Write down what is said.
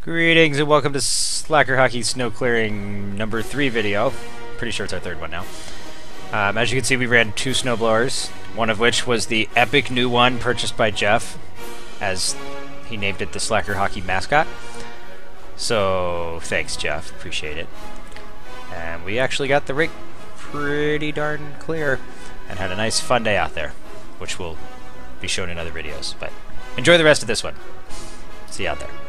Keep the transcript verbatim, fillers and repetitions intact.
Greetings and welcome to Slacker Hockey Snow Clearing number three video. Pretty sure it's our third one now. Um, as you can see, we ran two snowblowers, one of which was the epic new one purchased by Jeff, as he named it the Slacker Hockey mascot. So thanks, Jeff, appreciate it. And we actually got the rig pretty darn clear and had a nice fun day out there, which will be shown in other videos. But enjoy the rest of this one. See you out there.